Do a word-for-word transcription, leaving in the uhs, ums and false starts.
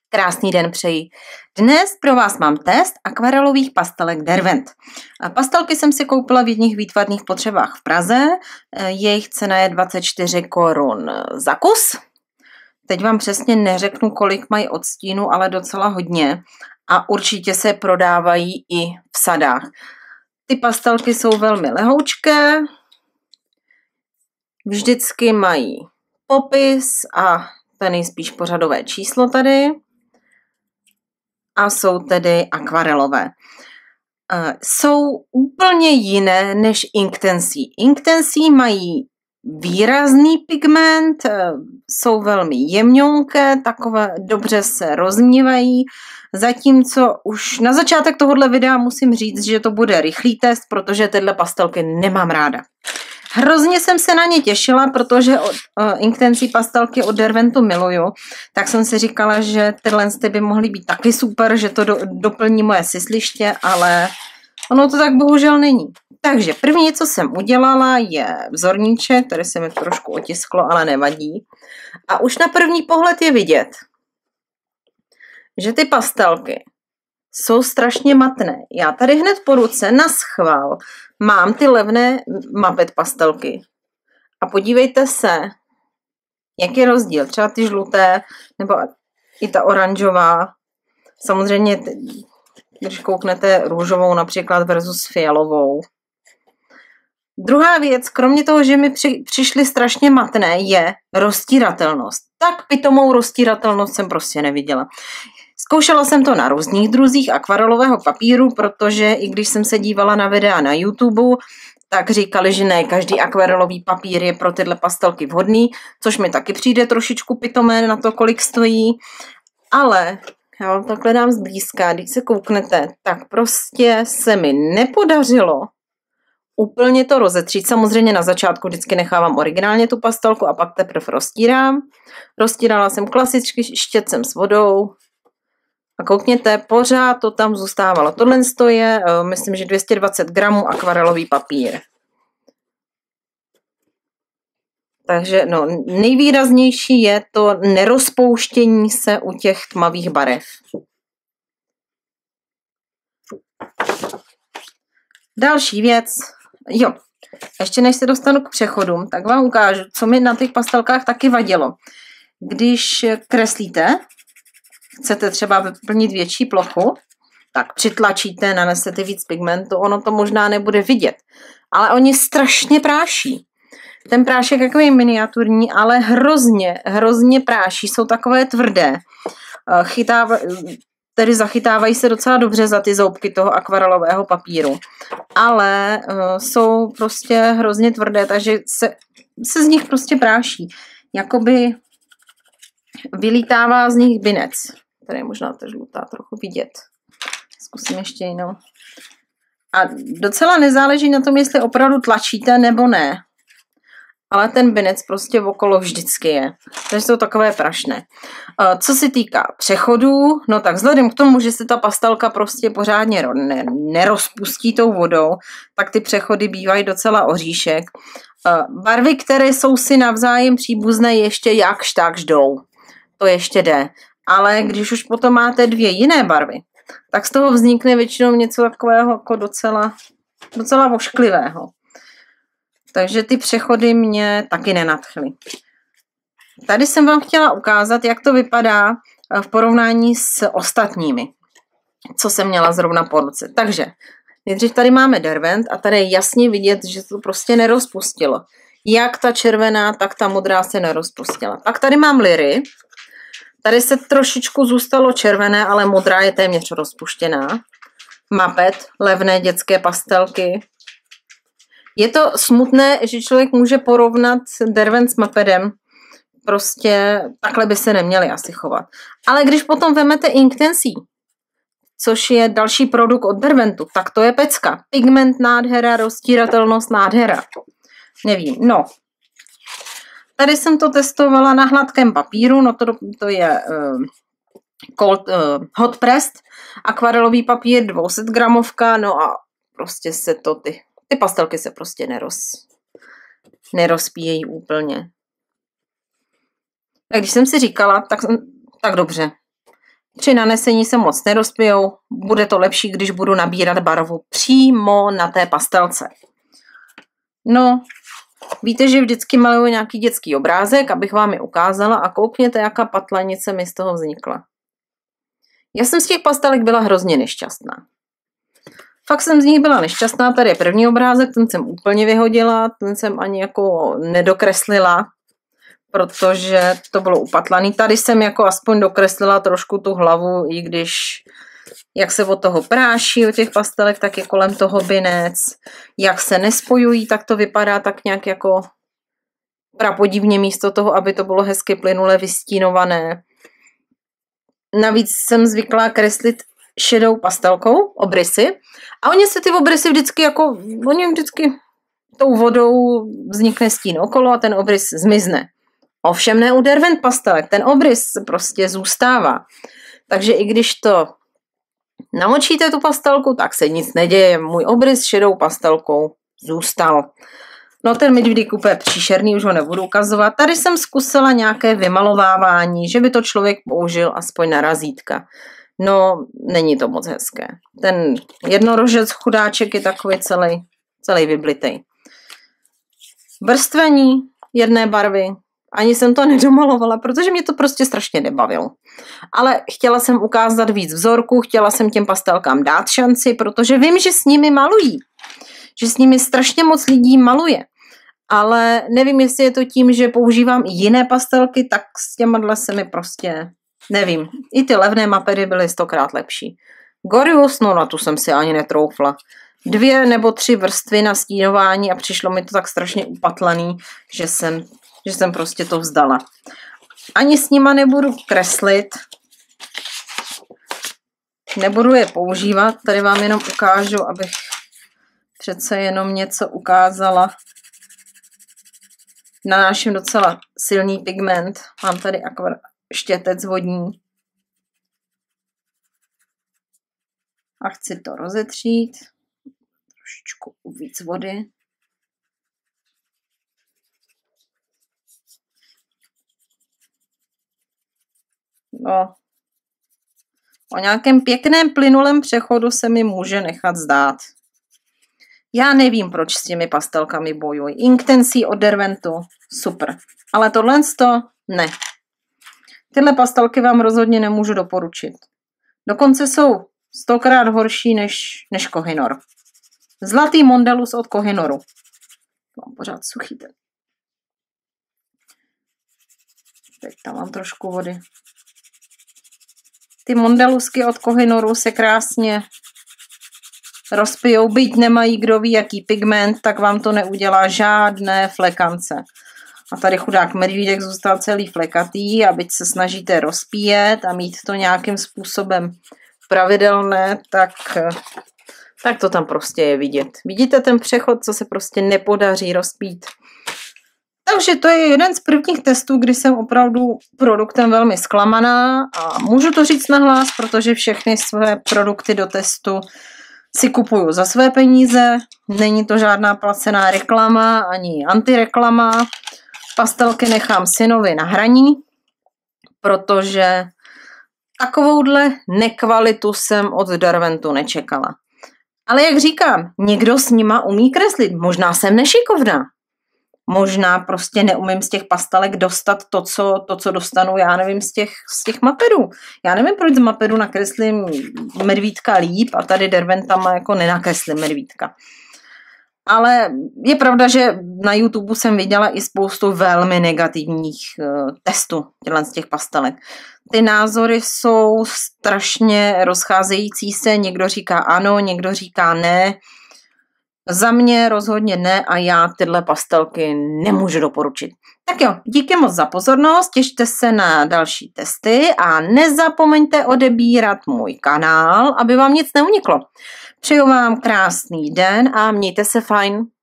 Krásný den přeji. Dnes pro vás mám test akvarelových pastelek Derwent. Pastelky jsem si koupila v jedných výtvarných potřebách v Praze. Jejich cena je dvacet čtyři korun za kus. Teď vám přesně neřeknu, kolik mají odstínu, ale docela hodně. A určitě se prodávají i v sadách. Ty pastelky jsou velmi lehoučké. Vždycky mají popis a ten nejspíš pořadové číslo tady. A jsou tedy akvarelové. Jsou úplně jiné než Inktensi. Inktensi mají výrazný pigment, jsou velmi jemňonké, takové dobře se rozmívají, zatímco už na začátek tohohle videa musím říct, že to bude rychlý test, protože tyhle pastelky nemám ráda. Hrozně jsem se na ně těšila, protože od, uh, Inktensi pastelky od Derwentu miluju, tak jsem si říkala, že tyhle by mohly být taky super, že to do, doplní moje sysliště, ale ono to tak bohužel není. Takže první, co jsem udělala, je vzorníček, který se mi trošku otisklo, ale nevadí. A už na první pohled je vidět, že ty pastelky jsou strašně matné. Já tady hned po ruce na schvál mám ty levné Muppet pastelky. A podívejte se, jaký je rozdíl. Třeba ty žluté, nebo i ta oranžová. Samozřejmě, když kouknete růžovou například versus fialovou. Druhá věc, kromě toho, že mi při, přišly strašně matné, je roztíratelnost. Tak pitomou roztíratelnost jsem prostě neviděla. Zkoušela jsem to na různých druzích akvarelového papíru, protože i když jsem se dívala na videa na YouTube, tak říkali, že ne každý akvarelový papír je pro tyhle pastelky vhodný, což mi taky přijde trošičku pitomé na to, kolik stojí. Ale já vám takhle dám zblízka, když se kouknete, tak prostě se mi nepodařilo úplně to rozetřít. Samozřejmě na začátku vždycky nechávám originálně tu pastelku a pak teprve roztírám. Roztírala jsem klasicky štětcem s vodou. A koukněte, pořád to tam zůstávalo. Tohle je, myslím, že dvě stě dvacet gramů akvarelový papír. Takže no, nejvýraznější je to nerozpouštění se u těch tmavých barev. Další věc, jo, ještě než se dostanu k přechodům, tak vám ukážu, co mi na těch pastelkách taky vadilo. Když kreslíte, chcete třeba vyplnit větší plochu, tak přitlačíte, nanesete víc pigmentu, ono to možná nebude vidět, ale oni strašně práší. Ten prášek je takový miniaturní, ale hrozně, hrozně práší, jsou takové tvrdé, chytáva, tedy zachytávají se docela dobře za ty zoubky toho akvarelového papíru, ale jsou prostě hrozně tvrdé, takže se, se z nich prostě práší, jakoby vylítává z nich binec. Tady je možná ta žlutá trochu vidět. Zkusím ještě jinou. A docela nezáleží na tom, jestli opravdu tlačíte nebo ne. Ale ten binec prostě okolo vždycky je. Takže jsou takové prašné. Co se týká přechodů, no tak vzhledem k tomu, že se ta pastelka prostě pořádně nerozpustí tou vodou, tak ty přechody bývají docela oříšek. Barvy, které jsou si navzájem příbuzné, ještě jakž takž jdou. To ještě jde. Ale když už potom máte dvě jiné barvy, tak z toho vznikne většinou něco takového jako docela, docela vošklivého. Takže ty přechody mě taky nenadchly. Tady jsem vám chtěla ukázat, jak to vypadá v porovnání s ostatními, co jsem měla zrovna po ruce. Takže nejdřív tady máme Derwent a tady je jasně vidět, že to prostě nerozpustilo. Jak ta červená, tak ta modrá se nerozpustila. Pak tady mám Liry. Tady se trošičku zůstalo červené, ale modrá je téměř rozpuštěná. Muppet, levné dětské pastelky. Je to smutné, že člověk může porovnat Derwent s Muppetem. Prostě takhle by se neměli asi chovat. Ale když potom vemete Inktensi, což je další produkt od Derwentu, tak to je pecka. Pigment nádhera, roztíratelnost nádhera. Nevím, no. Tady jsem to testovala na hladkém papíru, no to, to je uh, cold, uh, hot pressed, akvarelový papír, dvě stě gramovka, no a prostě se to, ty, ty pastelky se prostě neroz, nerozpíjejí úplně. A když jsem si říkala, tak, tak dobře, Při nanesení se moc nerozpijou, bude to lepší, když budu nabírat barvu přímo na té pastelce. No, víte, že vždycky maluju nějaký dětský obrázek, abych vám je ukázala a koukněte, jaká patlanice mi z toho vznikla. Já jsem z těch pastelek byla hrozně nešťastná. Fakt jsem z nich byla nešťastná, tady je první obrázek, ten jsem úplně vyhodila, ten jsem ani jako nedokreslila, protože to bylo upatlaný. Tady jsem jako aspoň dokreslila trošku tu hlavu, i když jak se od toho práší, od těch pastelek, tak je kolem toho binec. Jak se nespojují, tak to vypadá tak nějak jako prapodivně místo toho, aby to bylo hezky plynule vystínované. Navíc jsem zvyklá kreslit šedou pastelkou, obrysy. A oni se ty obrysy vždycky jako, oni vždycky tou vodou vznikne stín okolo a ten obrys zmizne. Ovšem ne u Derwent pastelek, ten obrys prostě zůstává. Takže i když to namočíte tu pastelku, tak se nic neděje. Můj obrys šedou pastelkou zůstal. No ten medvídek úplně příšerný, už ho nebudu ukazovat. Tady jsem zkusila nějaké vymalovávání, že by to člověk použil aspoň na razítka. No, není to moc hezké. Ten jednorožec chudáček je takový celý, celý vyblitej. Vrstvení jedné barvy. Ani jsem to nedomalovala, protože mě to prostě strašně nebavilo. Ale chtěla jsem ukázat víc vzorků, chtěla jsem těm pastelkám dát šanci, protože vím, že s nimi malují. Že s nimi strašně moc lidí maluje. Ale nevím, jestli je to tím, že používám i jiné pastelky, tak s těma se mi prostě nevím. I ty levné mapedy byly stokrát lepší. Gorius, no na tu jsem si ani netroufla. Dvě nebo tři vrstvy na stínování a přišlo mi to tak strašně upatlaný, že jsem, že jsem prostě to vzdala. Ani s nima nebudu kreslit. Nebudu je používat, tady vám jenom ukážu, abych přece jenom něco ukázala. Nanáším docela silný pigment. Mám tady akvar štětec vodní. A chci to rozetřít. Trošičku víc vody. No. O nějakém pěkném plynulém přechodu se mi může nechat zdát. Já nevím, proč s těmi pastelkami bojuji. Inktencí od Derwentu, super. Ale tohle to ne. Tyhle pastelky vám rozhodně nemůžu doporučit. Dokonce jsou stokrát horší než, než Kohinoor. Zlatý Mondelus od Kohinoru. Mám pořád suchý ten. Teď tam mám trošku vody. Ty Mondelusky od Kohinoru se krásně rozpijou, byť nemají kdo ví jaký pigment, tak vám to neudělá žádné flekance. A tady chudák medvídek zůstal celý flekatý a byť se snažíte rozpíjet a mít to nějakým způsobem pravidelné, tak, tak to tam prostě je vidět. Vidíte ten přechod, co se prostě nepodaří rozpít. Takže to je jeden z prvních testů, kdy jsem opravdu produktem velmi zklamaná a můžu to říct nahlas, protože všechny své produkty do testu si kupuju za své peníze, není to žádná placená reklama ani antireklama. Pastelky nechám synovi na hraní, protože takovouhle nekvalitu jsem od Derwentu nečekala. Ale jak říkám, někdo s nima umí kreslit, možná jsem nešikovná. Možná prostě neumím z těch pastelek dostat to, co, to, co dostanu, já nevím, z těch, z těch mapedů. Já nevím, proč z mapedu nakreslím medvídka líp a tady Derwentama jako nenakreslím medvídka. Ale je pravda, že na YouTube jsem viděla i spoustu velmi negativních uh, testů z těch pastelek. Ty názory jsou strašně rozcházející se, někdo říká ano, někdo říká ne. Za mě rozhodně ne a já tyhle pastelky nemůžu doporučit. Tak jo, díky moc za pozornost, těšte se na další testy a nezapomeňte odebírat můj kanál, aby vám nic neuniklo. Přeju vám krásný den a mějte se fajn.